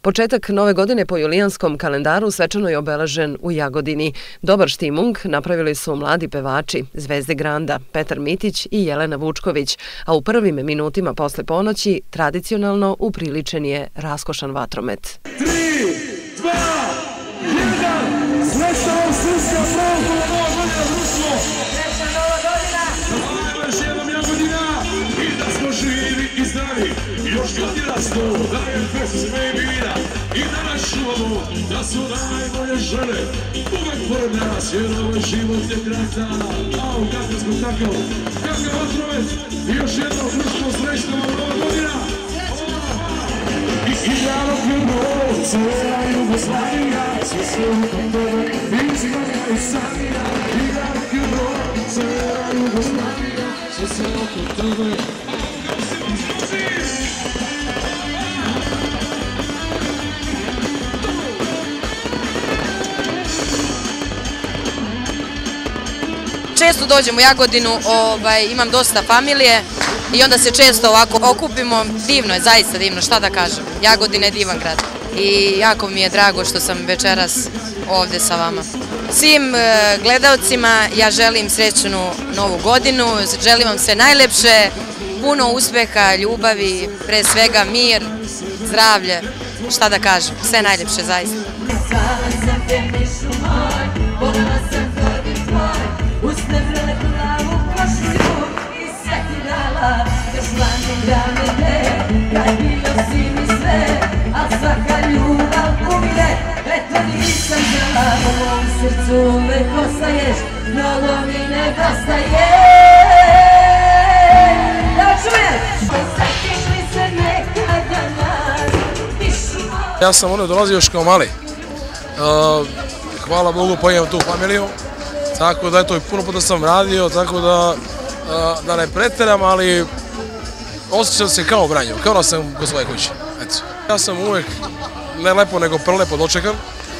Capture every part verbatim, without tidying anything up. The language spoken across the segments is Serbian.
Početak nove godine po julijanskom kalendaru svečano je obeležen u Jagodini. Dobar štimung napravili su mladi pevači, zvezde Granda, Petar Mitić i Jelena Vučković, a u prvim minutima posle ponoći tradicionalno upriličen je raskošan vatromet. tri, dva, jedan, svečano srpska pravoslavna novogodišnja društvo. Srećna nova godina! Hvala još jednom Jagodina i da smo živi i zdravi. Još godina sto, da je pesme i vina i da nas čuvamo, da su najbolje žene uvek pored nas, jer ovaj život je kratak. Au, kako smo tako, kakav vatromet i još jedno društvo srećna nova godina. I Jano Krugo, cijela Jugoslavija, sve se ukom tebe, izgleda i sanija. I Jano Krugo, cijela Jugoslavija, sve se ukom tebe. Često dođem u Jagodinu, imam dosta familije i onda se često ovako okupimo. Divno je, zaista divno, šta da kažem. Jagodina je divan grad i jako mi je drago što sam večeras ovde sa vama. Svim gledalcima ja želim srećnu novu godinu, želim vam sve najlepše, puno uspeha, ljubavi, pre svega mir, zdravlje, šta da kažem, sve najlepše zaista. Usne vrele glavu košlju i sve ti dala, još lani dane te, kad bilo si mi sve, a svaka ljubav umire, eto nisam znala, u mom srcu uvek ostaješ, mnogo mi nedostaje. Da čuješ! Osjetiš li se nekada nas, pišu moj... Ja sam ono dolazio još kao mali, hvala Bogu pa imam tu familiju. Tako da, eto, i puno puta sam radio, tako da, da ne pretjeram, ali osjećam se kao u Vranju, kao da sam kod svoje kuće, eto. Ja sam uvek, ne lepo, nego prelepo dočekan.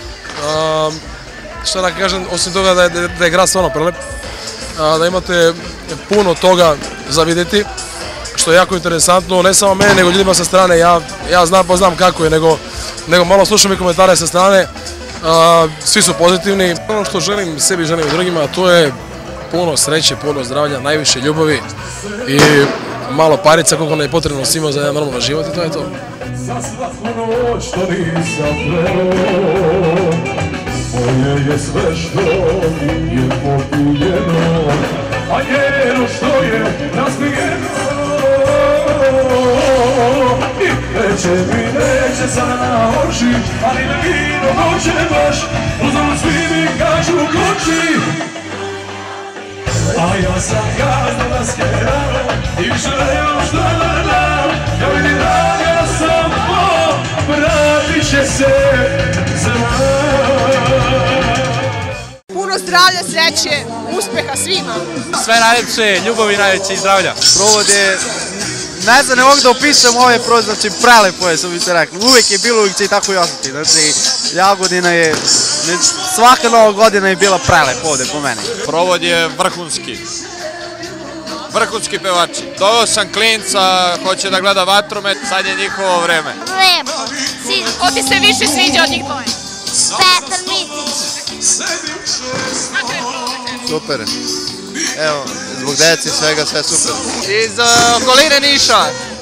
Šta da kažem, osim toga da je, da je grad stvarno prelep, da imate puno toga za vidjeti, što je jako interesantno, ne samo mene, nego ljudima sa strane, ja, ja znam pa znam kako je, nego, nego malo slušam i komentare sa strane. Uh, svi su pozitivni. Ono što želim sebi, želim i drugima, to je puno sreće, puno zdravlja, najviše ljubavi i malo parica koliko nam je potrebno svima za jedan normalan život i to je to. Za slatku noć što nisam preo, moje je sve što je poguljeno, a njeno što je razbijeno. Neće mi, neće sada na oči, ali na vino noće baš, uzmano svi mi kažu koči. A ja sam gazda da skjerala i više nemam šta da dam, ja vidim da ja sam po, vratit će se zna. Puno zdravlja, sreće, uspeha svima. Sve najljepše, ljubavi najveće i zdravlja. Provod je, ne znam, ne mogu da opišem ove provod, znači prelepo je, što bi se rekli. Uvijek je bilo, uvijek će i tako i ostati. Znači, Jagodina je, svaka nova godina je bila prelepo ovde po meni. Provod je vrhunski. Vrhunski pevači. Doveo sam klinca, hoće da gleda vatromet, sad je njihovo vreme. Lepo. Ko ti se više sviđa od njih dvoje? Petar Mitić. Kako je provod? Super. Evo, zbog deci svega, sve super. Iz okoline Niša.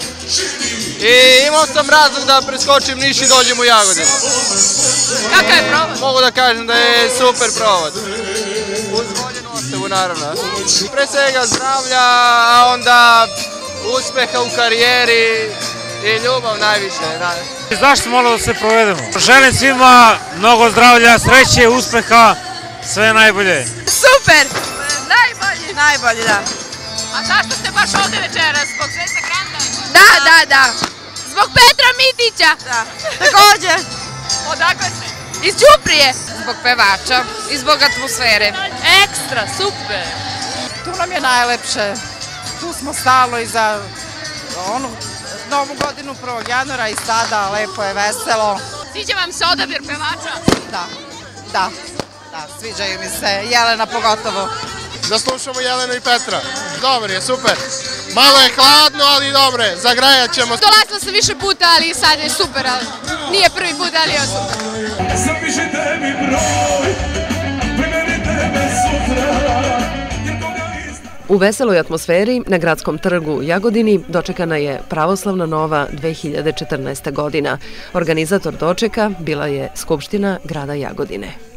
I imao sam razlog da preskočim Niš i dođem u Jagodinu. Kakav je provod? Mogu da kažem da je super provod. Uz voljenu ostavu, naravno. Pre svega zdravlja, a onda uspeha u karijeri i ljubav najviše. Zašto malo da se provedemo? Želim svima mnogo zdravlja, sreće, uspeha, sve najbolje. Super! Najbolji! Najbolje, da. A zašto ste baš ovde večeras? Zbog Zvezde Granda? Da, da, da. Zbog Petra Mitića? Da. Takođe. Odakle ste? Iz Ćuprije. Zbog pevača i zbog atmosfere. Ekstra, super! Tu nam je najlepše. Tu smo stalno i za onu novu godinu prvog januara i sada lepo je, veselo. Sviđa vam se odabir pevača? Da, da, da, sviđaju mi se, Jelena pogotovo. Da slušamo Jelenu i Petra. Dobar je, super. Malo je hladno, ali dobro, zagrajat ćemo. Dolazila sam više puta, ali sad je super, ali nije prvi put, ali je super. Zapišite mi broj, primenite me sutra. U veseloj atmosferi na Gradskom trgu u Jagodini dočekana je Pravoslavna nova dve hiljade četrnaesta godina. Organizator dočeka bila je Skupština grada Jagodine.